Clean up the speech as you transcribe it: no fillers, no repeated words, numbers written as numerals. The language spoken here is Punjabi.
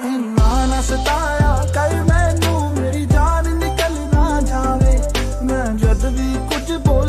ਇੰਨਾ ਨਾ ਸਤਾਇਆ ਕਰ ਮੈਨੂੰ, ਮੇਰੀ ਜਾਨ ਨਿਕਲ ਨਾ ਜਾਵੇ। ਮੈਂ ਜਦ ਵੀ ਕੁਝ